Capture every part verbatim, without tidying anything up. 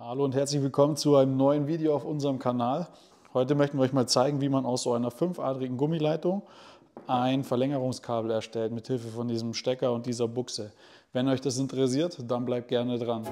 Hallo und herzlich willkommen zu einem neuen Video auf unserem Kanal. Heute möchten wir euch mal zeigen, wie man aus so einer fünfadrigen Gummileitung ein Verlängerungskabel erstellt mit Hilfe von diesem Stecker und dieser Buchse. Wenn euch das interessiert, dann bleibt gerne dran.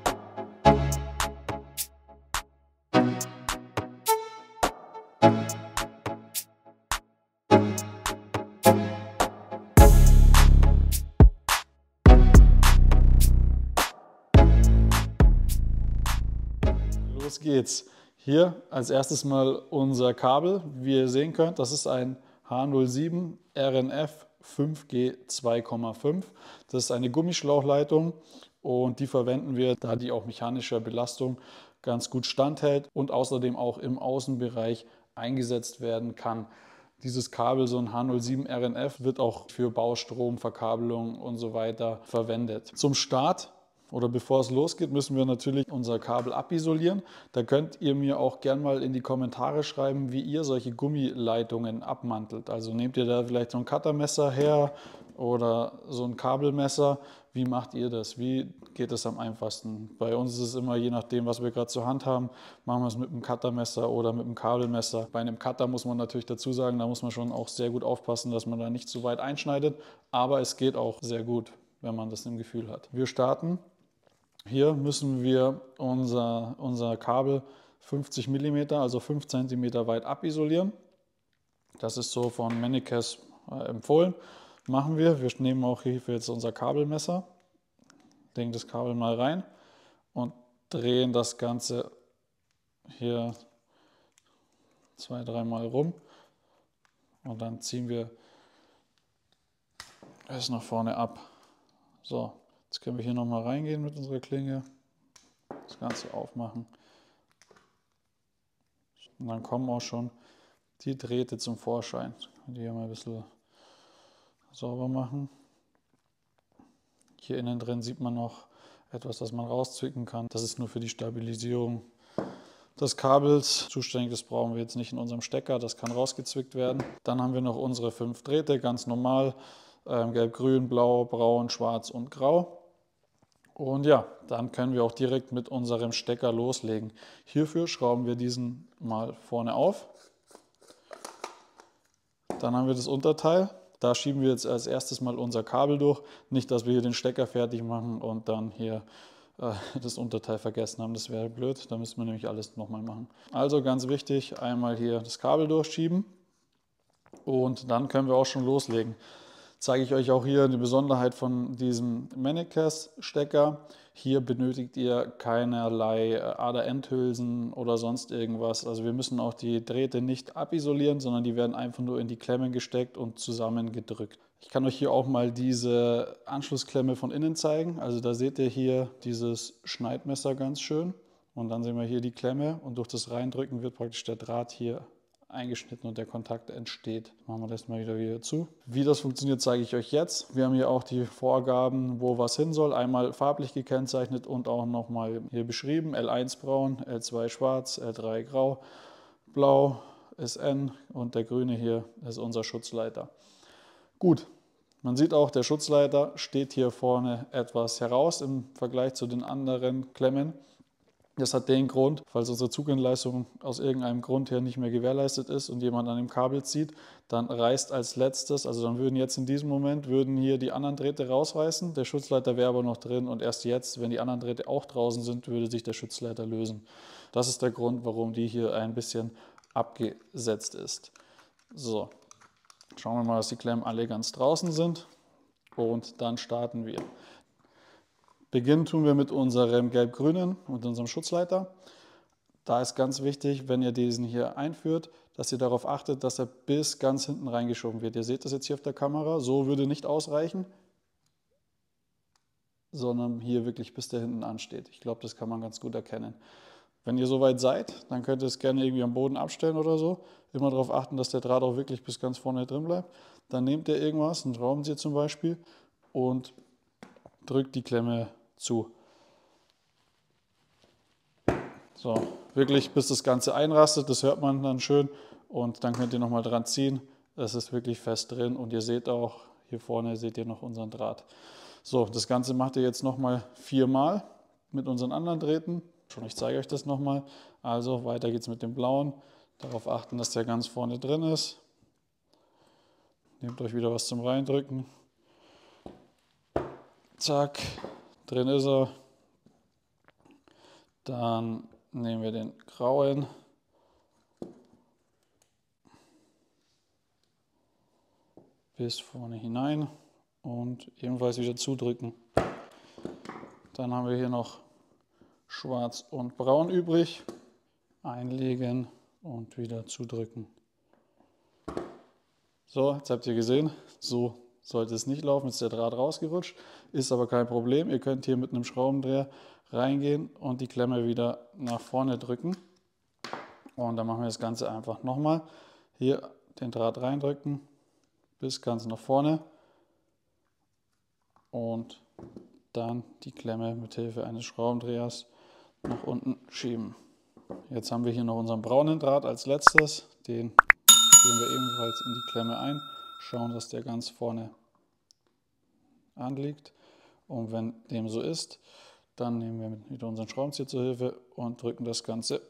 Los geht's. Hier als erstes mal unser Kabel. Wie ihr sehen könnt, das ist ein H null sieben R N F fünf G zwei Komma fünf. Das ist eine Gummischlauchleitung und die verwenden wir, da die auch mechanischer Belastung ganz gut standhält und außerdem auch im Außenbereich eingesetzt werden kann. Dieses Kabel, so ein H null sieben R N F, wird auch für Baustrom, Verkabelung und so weiter verwendet. Zum Start oder bevor es losgeht, müssen wir natürlich unser Kabel abisolieren. Da könnt ihr mir auch gern mal in die Kommentare schreiben, wie ihr solche Gummileitungen abmantelt. Also nehmt ihr da vielleicht so ein Cuttermesser her oder so ein Kabelmesser. Wie macht ihr das? Wie geht es am einfachsten? Bei uns ist es immer, je nachdem, was wir gerade zur Hand haben, machen wir es mit einem Cuttermesser oder mit einem Kabelmesser. Bei einem Cutter muss man natürlich dazu sagen, da muss man schon auch sehr gut aufpassen, dass man da nicht zu weit einschneidet. Aber es geht auch sehr gut, wenn man das im Gefühl hat. Wir starten. Hier müssen wir unser, unser Kabel fünfzig Millimeter, also fünf Zentimeter weit abisolieren. Das ist so von Mennekes äh, empfohlen. Machen wir. Wir nehmen auch hierfür jetzt unser Kabelmesser, legen das Kabel mal rein und drehen das Ganze hier zwei, dreimal rum. Und dann ziehen wir es nach vorne ab. So. Jetzt können wir hier nochmal reingehen mit unserer Klinge, das Ganze aufmachen und dann kommen auch schon die Drähte zum Vorschein. Die hier mal ein bisschen sauber machen. Hier innen drin sieht man noch etwas, das man rauszwicken kann. Das ist nur für die Stabilisierung des Kabels zuständig. Das brauchen wir jetzt nicht in unserem Stecker, das kann rausgezwickt werden. Dann haben wir noch unsere fünf Drähte, ganz normal, ähm, gelb, grün, blau, braun, schwarz und grau. Und ja, dann können wir auch direkt mit unserem Stecker loslegen. Hierfür schrauben wir diesen mal vorne auf. Dann haben wir das Unterteil. Da schieben wir jetzt als erstes mal unser Kabel durch. Nicht, dass wir hier den Stecker fertig machen und dann hier äh, das Unterteil vergessen haben. Das wäre blöd. Da müssen wir nämlich alles nochmal machen. Also ganz wichtig, einmal hier das Kabel durchschieben. Und dann können wir auch schon loslegen. Zeige ich euch auch hier eine Besonderheit von diesem Mennekes Stecker. Hier benötigt ihr keinerlei Ader-Endhülsen oder sonst irgendwas. Also wir müssen auch die Drähte nicht abisolieren, sondern die werden einfach nur in die Klemmen gesteckt und zusammengedrückt. Ich kann euch hier auch mal diese Anschlussklemme von innen zeigen. Also da seht ihr hier dieses Schneidmesser ganz schön. Und dann sehen wir hier die Klemme und durch das Reindrücken wird praktisch der Draht hier eingeschnitten und der Kontakt entsteht. Machen wir das mal wieder wieder zu. Wie das funktioniert, zeige ich euch jetzt. Wir haben hier auch die Vorgaben, wo was hin soll. Einmal farblich gekennzeichnet und auch nochmal hier beschrieben. L eins braun, L zwei schwarz, L drei grau, blau ist N und der grüne hier ist unser Schutzleiter. Gut, man sieht auch, der Schutzleiter steht hier vorne etwas heraus im Vergleich zu den anderen Klemmen. Das hat den Grund, falls unsere Zugentleistung aus irgendeinem Grund her nicht mehr gewährleistet ist und jemand an dem Kabel zieht, dann reißt als letztes, also dann würden jetzt in diesem Moment, würden hier die anderen Drähte rausreißen, der Schutzleiter wäre aber noch drin und erst jetzt, wenn die anderen Drähte auch draußen sind, würde sich der Schutzleiter lösen. Das ist der Grund, warum die hier ein bisschen abgesetzt ist. So, schauen wir mal, dass die Klemmen alle ganz draußen sind und dann starten wir. Beginnen tun wir mit unserem gelb-grünen und unserem Schutzleiter. Da ist ganz wichtig, wenn ihr diesen hier einführt, dass ihr darauf achtet, dass er bis ganz hinten reingeschoben wird. Ihr seht das jetzt hier auf der Kamera, so würde nicht ausreichen, sondern hier wirklich bis der hinten ansteht. Ich glaube, das kann man ganz gut erkennen. Wenn ihr soweit seid, dann könnt ihr es gerne irgendwie am Boden abstellen oder so. Immer darauf achten, dass der Draht auch wirklich bis ganz vorne drin bleibt. Dann nehmt ihr irgendwas, einen Schraubenzieher zum Beispiel, und drückt die Klemme zu. So, wirklich bis das Ganze einrastet, das hört man dann schön und dann könnt ihr nochmal dran ziehen. Es ist wirklich fest drin und ihr seht auch, hier vorne seht ihr noch unseren Draht. So, das Ganze macht ihr jetzt nochmal viermal mit unseren anderen Drähten. Schon, ich zeige euch das nochmal. Also weiter geht's mit dem blauen. Darauf achten, dass der ganz vorne drin ist. Nehmt euch wieder was zum Reindrücken. Zack, drin ist er. Dann nehmen wir den grauen. Bis vorne hinein und ebenfalls wieder zudrücken. Dann haben wir hier noch schwarz und braun übrig. Einlegen und wieder zudrücken. So, jetzt habt ihr gesehen, so sollte es nicht laufen, jetzt ist der Draht rausgerutscht, ist aber kein Problem. Ihr könnt hier mit einem Schraubendreher reingehen und die Klemme wieder nach vorne drücken. Und dann machen wir das Ganze einfach nochmal. Hier den Draht reindrücken, bis ganz nach vorne und dann die Klemme mit Hilfe eines Schraubendrehers nach unten schieben. Jetzt haben wir hier noch unseren braunen Draht als letztes, den geben wir ebenfalls in die Klemme ein, schauen, dass der ganz vorne anliegt und wenn dem so ist, dann nehmen wir wieder unseren Schraubenzieher zur Hilfe und drücken das Ganze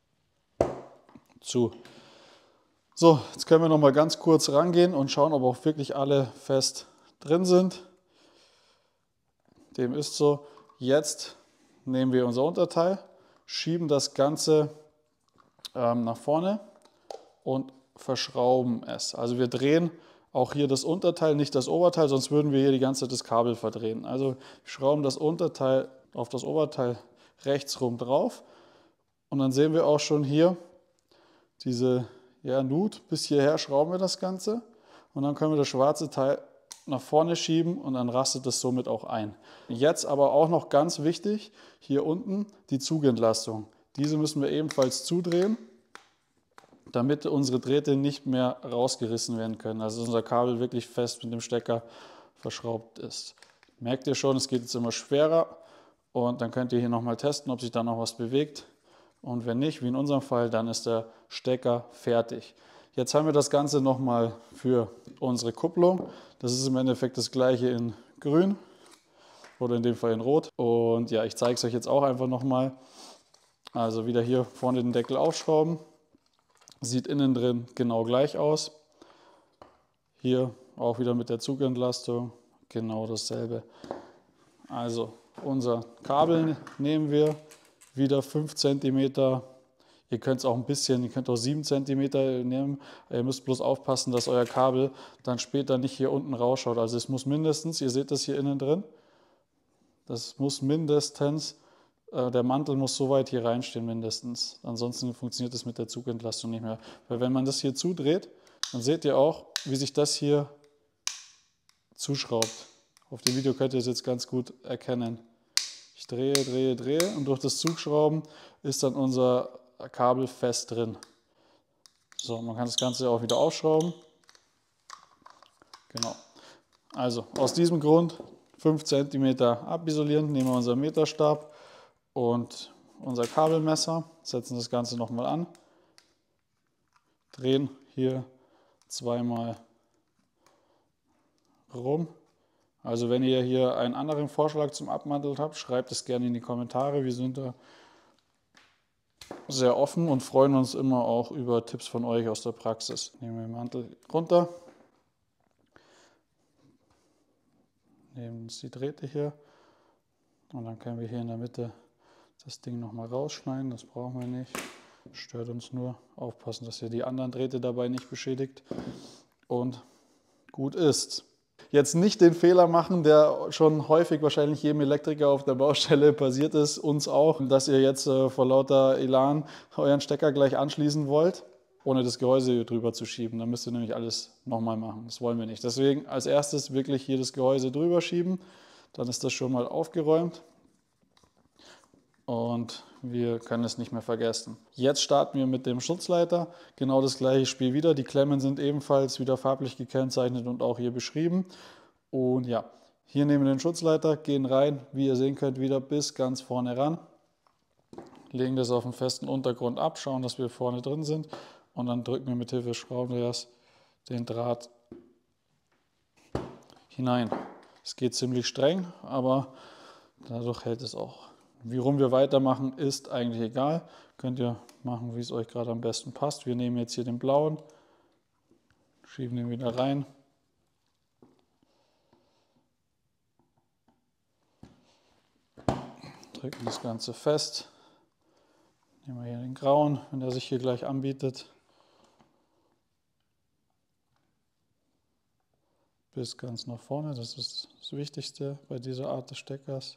zu. So, jetzt können wir noch mal ganz kurz rangehen und schauen, ob auch wirklich alle fest drin sind. Dem ist so. Jetzt nehmen wir unser Unterteil, schieben das Ganze ähm, nach vorne und verschrauben es. Also wir drehen auch hier das Unterteil, nicht das Oberteil, sonst würden wir hier die ganze Zeit das Kabel verdrehen. Also wir schrauben das Unterteil auf das Oberteil rechts rum drauf und dann sehen wir auch schon hier diese ja, Nut. Bis hierher schrauben wir das Ganze und dann können wir das schwarze Teil nach vorne schieben und dann rastet es somit auch ein. Jetzt aber auch noch ganz wichtig, hier unten die Zugentlastung. Diese müssen wir ebenfalls zudrehen, damit unsere Drähte nicht mehr rausgerissen werden können. Also unser Kabel wirklich fest mit dem Stecker verschraubt ist. Merkt ihr schon, es geht jetzt immer schwerer und dann könnt ihr hier nochmal testen, ob sich da noch was bewegt. Und wenn nicht, wie in unserem Fall, dann ist der Stecker fertig. Jetzt haben wir das Ganze nochmal für unsere Kupplung. Das ist im Endeffekt das gleiche in grün oder in dem Fall in rot. Und ja, ich zeige es euch jetzt auch einfach nochmal. Also wieder hier vorne den Deckel aufschrauben. Sieht innen drin genau gleich aus. Hier auch wieder mit der Zugentlastung genau dasselbe. Also unser Kabel nehmen wir wieder fünf Zentimeter. Ihr könnt es auch ein bisschen, ihr könnt auch sieben Zentimeter nehmen. Ihr müsst bloß aufpassen, dass euer Kabel dann später nicht hier unten rausschaut. Also es muss mindestens, ihr seht das hier innen drin, das muss mindestens, äh, der Mantel muss so weit hier reinstehen mindestens. Ansonsten funktioniert das mit der Zugentlastung nicht mehr. Weil wenn man das hier zudreht, dann seht ihr auch, wie sich das hier zuschraubt. Auf dem Video könnt ihr es jetzt ganz gut erkennen. Ich drehe, drehe, drehe und durch das Zuschrauben ist dann unser Kabel fest drin. So, man kann das Ganze auch wieder aufschrauben. Genau. Also aus diesem Grund fünf Zentimeter abisolieren, nehmen wir unseren Meterstab und unser Kabelmesser, setzen das Ganze nochmal an, drehen hier zweimal rum. Also wenn ihr hier einen anderen Vorschlag zum Abmanteln habt, schreibt es gerne in die Kommentare. Wir sind da sehr offen und freuen uns immer auch über Tipps von euch aus der Praxis. Nehmen wir den Mantel runter, nehmen uns die Drähte hier und dann können wir hier in der Mitte das Ding nochmal rausschneiden. Das brauchen wir nicht, stört uns nur. Aufpassen, dass ihr die anderen Drähte dabei nicht beschädigt und gut ist. Jetzt nicht den Fehler machen, der schon häufig wahrscheinlich jedem Elektriker auf der Baustelle passiert ist, uns auch, dass ihr jetzt äh, vor lauter Elan euren Stecker gleich anschließen wollt, ohne das Gehäuse drüber zu schieben. Dann müsst ihr nämlich alles nochmal machen. Das wollen wir nicht. Deswegen als erstes wirklich hier das Gehäuse drüber schieben. Dann ist das schon mal aufgeräumt. Und wir können es nicht mehr vergessen. Jetzt starten wir mit dem Schutzleiter. Genau das gleiche Spiel wieder. Die Klemmen sind ebenfalls wieder farblich gekennzeichnet und auch hier beschrieben. Und ja, hier nehmen wir den Schutzleiter, gehen rein, wie ihr sehen könnt, wieder bis ganz vorne ran. Legen das auf einen festen Untergrund ab, schauen, dass wir vorne drin sind. Und dann drücken wir mit Hilfe des Schraubendrehers den Draht hinein. Es geht ziemlich streng, aber dadurch hält es auch Wie rum wir weitermachen, ist eigentlich egal. Könnt ihr machen, wie es euch gerade am besten passt. Wir nehmen jetzt hier den blauen, schieben den wieder rein. Drücken das Ganze fest. Nehmen wir hier den grauen, wenn der sich hier gleich anbietet. Bis ganz nach vorne, das ist das Wichtigste bei dieser Art des Steckers.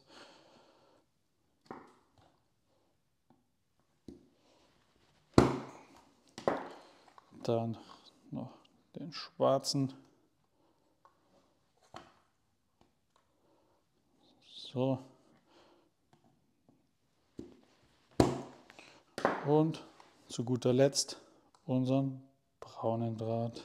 Dann noch den schwarzen. So. Und zu guter Letzt unseren braunen Draht.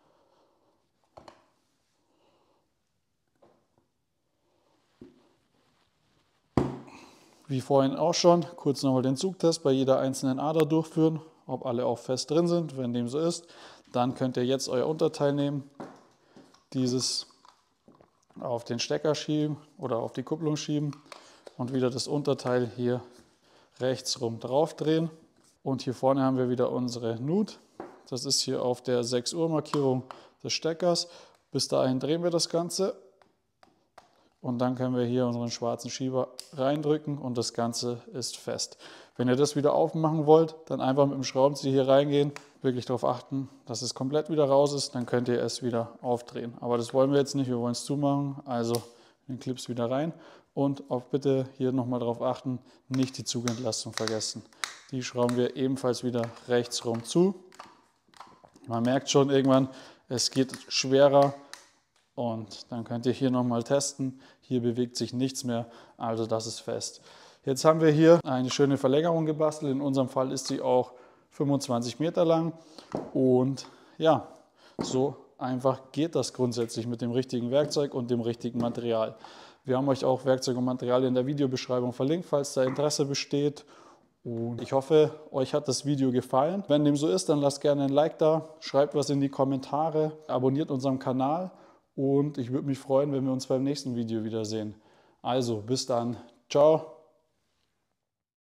Wie vorhin auch schon, kurz nochmal den Zugtest bei jeder einzelnen Ader durchführen, ob alle auch fest drin sind. Wenn dem so ist, dann könnt ihr jetzt euer Unterteil nehmen, dieses auf den Stecker schieben oder auf die Kupplung schieben und wieder das Unterteil hier rechts rum drauf drehen. Und hier vorne haben wir wieder unsere Nut. Das ist hier auf der sechs Uhr Markierung des Steckers. Bis dahin drehen wir das Ganze. Und dann können wir hier unseren schwarzen Schieber reindrücken und das Ganze ist fest. Wenn ihr das wieder aufmachen wollt, dann einfach mit dem Schraubenzieher hier reingehen. Wirklich darauf achten, dass es komplett wieder raus ist. Dann könnt ihr es wieder aufdrehen. Aber das wollen wir jetzt nicht, wir wollen es zumachen. Also den Clips wieder rein. Und auch bitte hier nochmal darauf achten, nicht die Zugentlastung vergessen. Die schrauben wir ebenfalls wieder rechts rum zu. Man merkt schon irgendwann, es geht schwerer. Und dann könnt ihr hier nochmal testen. Hier bewegt sich nichts mehr, also das ist fest. Jetzt haben wir hier eine schöne Verlängerung gebastelt. In unserem Fall ist sie auch fünfundzwanzig Meter lang. Und ja, so einfach geht das grundsätzlich mit dem richtigen Werkzeug und dem richtigen Material. Wir haben euch auch Werkzeug und Material in der Videobeschreibung verlinkt, falls da Interesse besteht. Und ich hoffe, euch hat das Video gefallen. Wenn dem so ist, dann lasst gerne ein Like da, schreibt was in die Kommentare, abonniert unseren Kanal. Und ich würde mich freuen, wenn wir uns beim nächsten Video wiedersehen. Also, bis dann. Ciao.